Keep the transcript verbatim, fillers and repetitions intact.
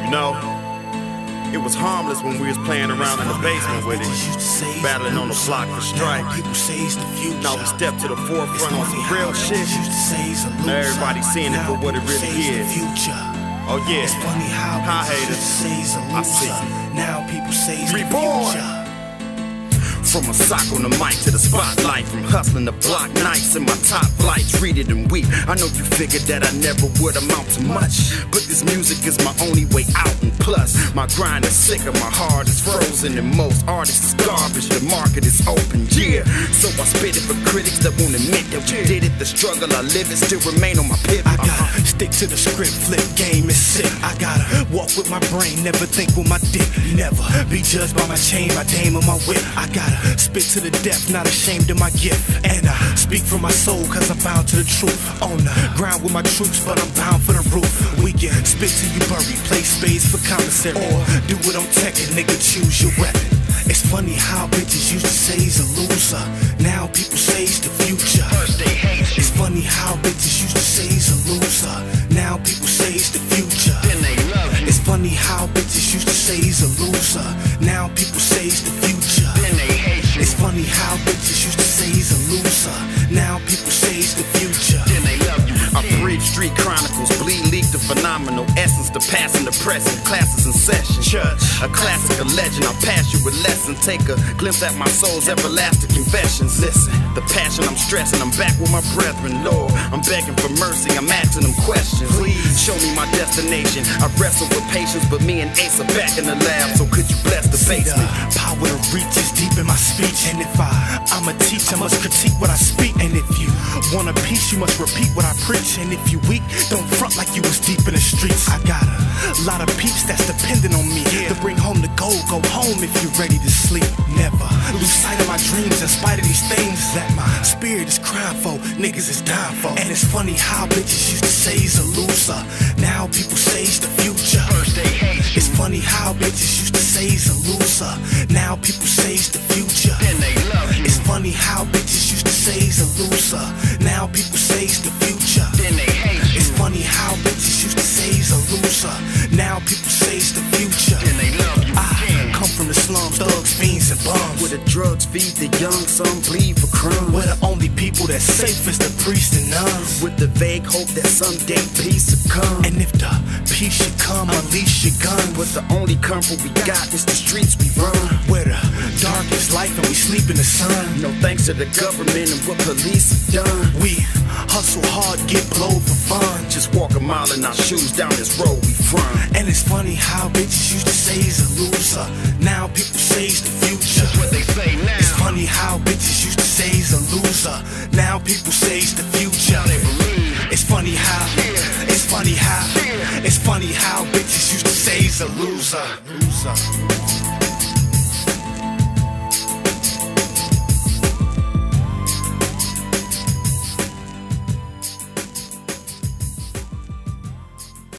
know, it was harmless when we was playing around in the basement with it, battling on the block for strike. Now we step to the forefront on some real shit. Now everybody seeing it for what it really is. Oh yeah, hi haters, I see you. Now people say it's Reborn. From a sock on the mic to the spotlight, from hustling the block nights in my top flight, treated and weak. I know you figured that I never would amount to much, but this music is my only way out. And plus, my grind is sicker, my heart is frozen, and most artists is garbage. The market is open, yeah. So I spit it for critics that won't admit that we did it. The struggle I live it still remain on my pivot. I gotta stick to the script, flip game is sick. I gotta walk with my brain, never think with my dick. Never be judged by my chain, my dame, or my whip. I gotta spit to the death, not ashamed of my gift. And I speak from my soul, cause I'm bound to the truth. On the ground with my troops, but I'm bound for the roof. We can spit till you bury, play spades for commissary, or do what I'm teching, nigga, choose your weapon. It's funny how bitches used to say he's a loser, now people say he's the future. First they hate you. It's funny how bitches used to say he's a loser, now people say he's the future. Then they love you. It's funny how bitches used to say he's a loser, now people say he's the future. Then they hate you. It's funny how bitches used to say he's a loser, now people say he's the future. Then they love you. I breathe street chronicles, bleed leak the phenomenal essence, the past and the present, classes in session. Church, a classic, a legend. I pass you a lesson, take a glimpse at my soul's everlasting confessions. Listen, the passion I'm stressing, I'm back with my brethren, Lord. I'm begging for mercy, I'm asking them questions. Please show me my destination. I wrestle with patience, but me and Ace are back in the lab. So could you bless the basement? Power to reach is deep in my speech, and if I, I'm a teacher, I must critique what I speak. And if you want a piece, you must repeat what I preach. And if you weak, don't front like you was deep in the streets. I got a lot of peeps that's depending on me to bring home the gold. Go home if you're ready to sleep. Never lose sight of my dreams in spite of these things that my spirit is crying for, niggas is dying for. And it's funny how bitches used to say he's a loser, now people say he's the future. First they hate you. It's funny how bitches used to say he's a loser, now people say he's the future. Then they love you. It's funny how bitches used to say he's a loser, now people say he's the future. Then they hate you. It's funny how bitches used to say he's a loser, now people say he's the future. Then they love you. I come from the slums, thugs, fiends, and bums, Where the drugs feed the young, some bleed for crumbs. where the only people that's safe is the priests and nuns. With the vague hope that someday peace will come. And if the peace should come, unleash your gun. But the only comfort we got is the streets we run. Where the darkest life and we sleep in the sun. No thanks to the government and what police have done. We hustle hard, get blowed for fun. Just walk a mile in our shoes down this road we from. And it's funny how bitches used to say he's a loser, now people say he's the future. What they say now. It's funny how bitches used to say he's a loser, now people say he's the future. They believe. It's funny how, it's funny how, it's funny how bitches used to say he's a loser. Loser.